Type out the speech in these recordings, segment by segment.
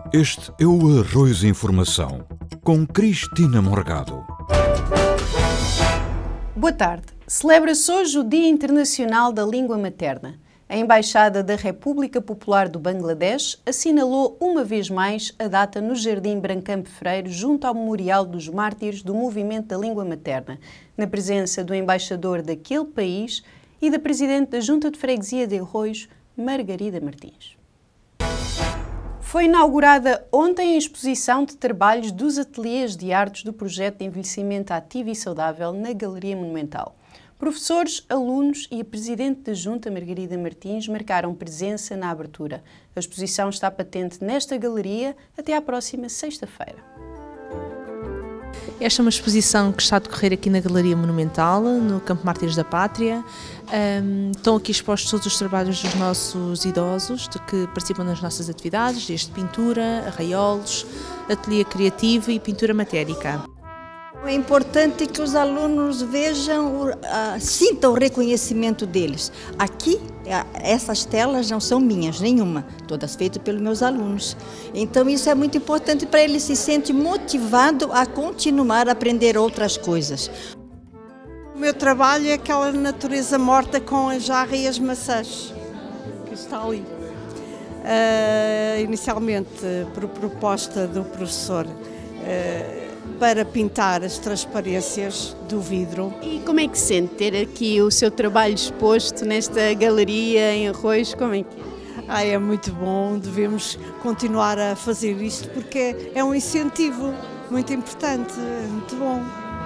Este é o Arroz Informação, com Cristina Morgado. Boa tarde. Celebra-se hoje o Dia Internacional da Língua Materna. A Embaixada da República Popular do Bangladesh assinalou uma vez mais a data no Jardim Brancamp Freire, junto ao Memorial dos Mártires do Movimento da Língua Materna, na presença do embaixador daquele país e da Presidente da Junta de Freguesia de Arroios, Margarida Martins. Foi inaugurada ontem a exposição de trabalhos dos ateliês de artes do projeto de envelhecimento ativo e saudável na Galeria Monumental. Professores, alunos e a Presidente da Junta, Margarida Martins, marcaram presença na abertura. A exposição está patente nesta galeria até à próxima sexta-feira. Esta é uma exposição que está a decorrer aqui na Galeria Monumental, no Campo Mártires da Pátria. Estão aqui expostos todos os trabalhos dos nossos idosos que participam das nossas atividades, desde pintura, arraiolos, ateliê criativo e pintura matérica. É importante que os alunos vejam, sintam o reconhecimento deles. Aqui, essas telas não são minhas, nenhuma, todas feitas pelos meus alunos. Então isso é muito importante para eles se sentirem motivados a continuar a aprender outras coisas. O meu trabalho é aquela natureza morta com a jarra e as maçãs, que está ali. Inicialmente, por proposta do professor, para pintar as transparências do vidro. E como é que se sente ter aqui o seu trabalho exposto nesta galeria em Arroios? Como é que é? É muito bom, devemos continuar a fazer isto porque é um incentivo muito importante, é muito bom.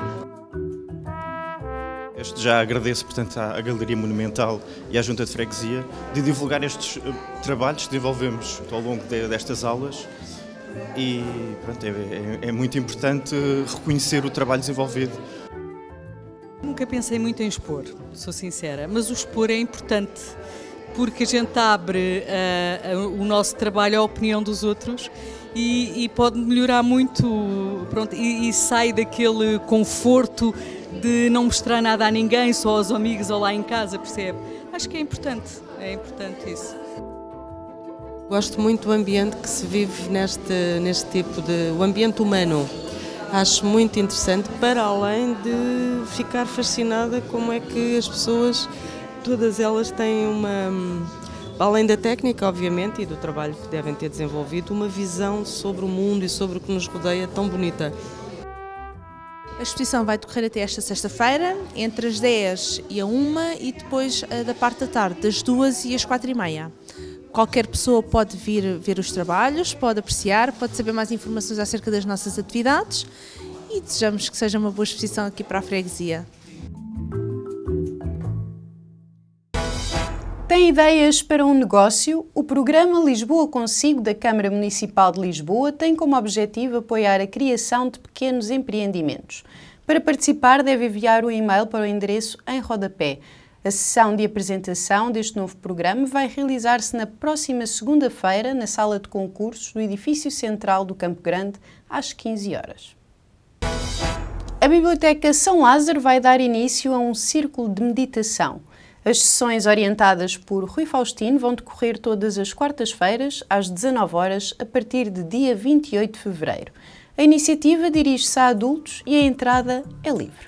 Já agradeço, portanto, à Galeria Monumental e à Junta de Freguesia de divulgar estes trabalhos que desenvolvemos ao longo destas aulas. E pronto, é muito importante reconhecer o trabalho desenvolvido. Nunca pensei muito em expor, sou sincera, mas o expor é importante porque a gente abre o nosso trabalho à opinião dos outros e pode melhorar muito, pronto, e sai daquele conforto de não mostrar nada a ninguém, só aos amigos ou lá em casa, percebe? Acho que é importante isso. Gosto muito do ambiente que se vive neste tipo de... o ambiente humano. Acho muito interessante, para além de ficar fascinada como é que as pessoas, todas elas têm além da técnica, obviamente, e do trabalho que devem ter desenvolvido, uma visão sobre o mundo e sobre o que nos rodeia tão bonita. A exposição vai decorrer até esta sexta-feira, entre as 10 e a 1 e depois da parte da tarde, das 2 e às 4h30. Qualquer pessoa pode vir ver os trabalhos, pode apreciar, pode saber mais informações acerca das nossas atividades e desejamos que seja uma boa exposição aqui para a freguesia. Tem ideias para um negócio? O programa Lisboa Consigo da Câmara Municipal de Lisboa tem como objetivo apoiar a criação de pequenos empreendimentos. Para participar, deve enviar um e-mail para o endereço em rodapé. A sessão de apresentação deste novo programa vai realizar-se na próxima segunda-feira na sala de concursos do edifício central do Campo Grande, às 15 horas. A Biblioteca São Lázaro vai dar início a um círculo de meditação. As sessões orientadas por Rui Faustino vão decorrer todas as quartas-feiras, às 19 horas, a partir de dia 28 de fevereiro. A iniciativa dirige-se a adultos e a entrada é livre.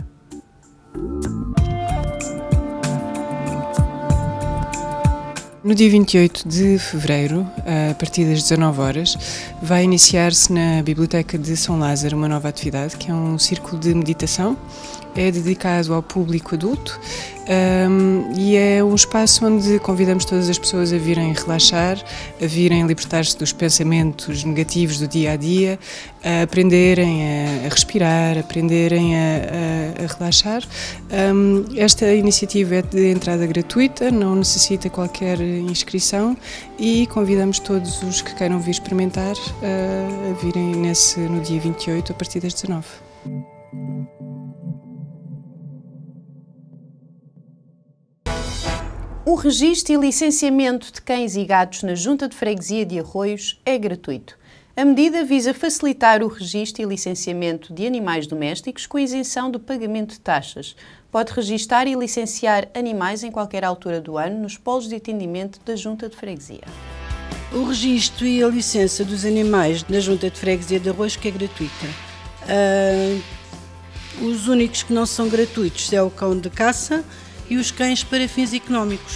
No dia 28 de fevereiro, a partir das 19 horas, vai iniciar-se na Biblioteca de São Lázaro uma nova atividade, que é um círculo de meditação. É dedicado ao público adulto e é um espaço onde convidamos todas as pessoas a virem relaxar, a virem libertar-se dos pensamentos negativos do dia-a-dia, a aprenderem a respirar, a aprenderem a relaxar. Esta iniciativa é de entrada gratuita, não necessita qualquer inscrição e convidamos todos os que queiram vir experimentar a virem no dia 28 a partir das 19. O registro e licenciamento de cães e gatos na Junta de Freguesia de Arroios é gratuito. A medida visa facilitar o registro e licenciamento de animais domésticos com isenção do pagamento de taxas. Pode registar e licenciar animais em qualquer altura do ano nos polos de atendimento da Junta de Freguesia. O registro e a licença dos animais na Junta de Freguesia de Arroios, que é gratuita. Os únicos que não são gratuitos é o cão de caça e os cães para fins económicos.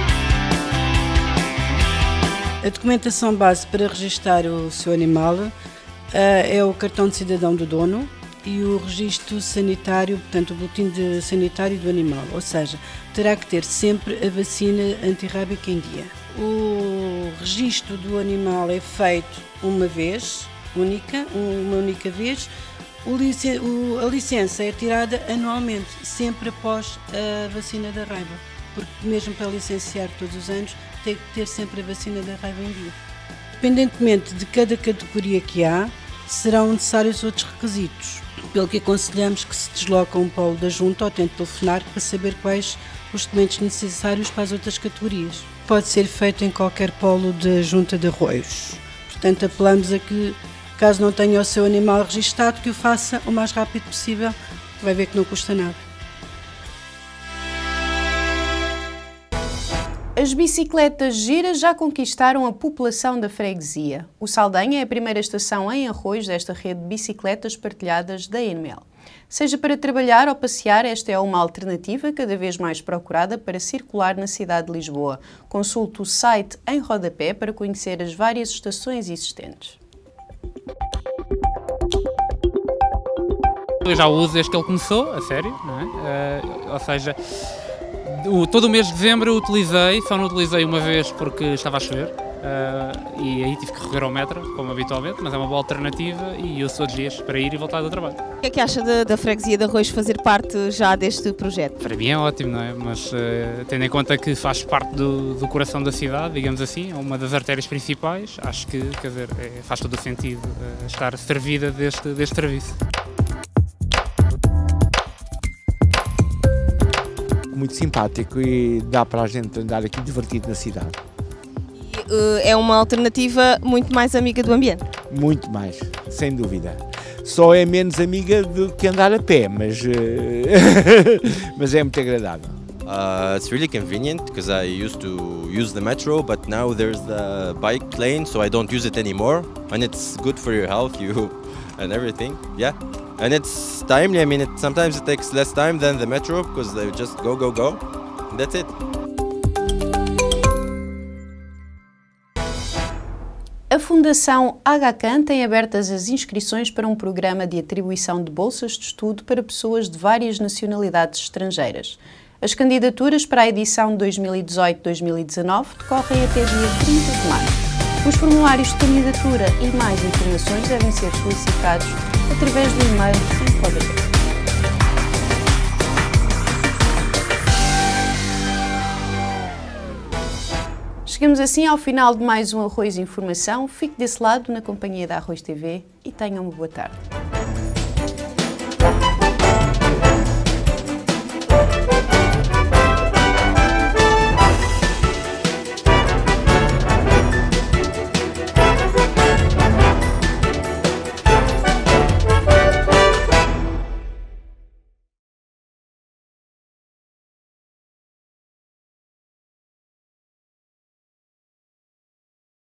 A documentação base para registar o seu animal é o cartão de cidadão do dono e o registro sanitário, portanto o boletim sanitário do animal, ou seja, terá que ter sempre a vacina antirrábica em dia. O registro do animal é feito uma vez, uma única vez. A licença é tirada anualmente, sempre após a vacina da raiva, porque mesmo para licenciar todos os anos tem que ter sempre a vacina da raiva em dia. Independentemente de cada categoria que há, serão necessários outros requisitos, pelo que aconselhamos que se desloque a um polo da Junta ou tente telefonar para saber quais os documentos necessários para as outras categorias. Pode ser feito em qualquer polo da Junta de Arroios. Portanto, apelamos a que, caso não tenha o seu animal registado, que o faça o mais rápido possível, vai ver que não custa nada. As bicicletas giras já conquistaram a população da freguesia. O Saldanha é a primeira estação em Arroios desta rede de bicicletas partilhadas da Enmel. Seja para trabalhar ou passear, esta é uma alternativa cada vez mais procurada para circular na cidade de Lisboa. Consulte o site em rodapé para conhecer as várias estações existentes. Eu já o uso desde que ele começou, a sério, não é? Ou seja, todo o mês de dezembro eu utilizei, só não utilizei uma vez porque estava a chover e aí tive que recorrer ao metro, como habitualmente, mas é uma boa alternativa e eu sou de dias para ir e voltar do trabalho. O que é que acha da freguesia de Arroios fazer parte já deste projeto? Para mim é ótimo, não é? Mas tendo em conta que faz parte do coração da cidade, digamos assim, é uma das artérias principais, acho que, quer dizer, faz todo o sentido estar servida deste serviço. Muito simpático e dá para a gente andar aqui divertido na cidade. E, é uma alternativa muito mais amiga do ambiente? Muito mais, sem dúvida. Só é menos amiga do que andar a pé, mas, mas é muito agradável. It's really convenient because I used to use the metro, but now there's the bike lane, so I don't use it anymore. And it's good for your health, and everything. Yeah. And it's timely. I mean, sometimes it takes less time than the metro because they just go. And that's it. A Fundação HCAN tem abertas as inscrições para um programa de atribuição de bolsas de estudo para pessoas de várias nacionalidades estrangeiras. As candidaturas para a edição 2018-2019 decorrem até dia 30 de março. Os formulários de candidatura e mais informações devem ser solicitados através do e-mail em rodapé. Chegamos assim ao final de mais um Arroios Informação. Fique desse lado na companhia da Arroios TV e tenham uma boa tarde.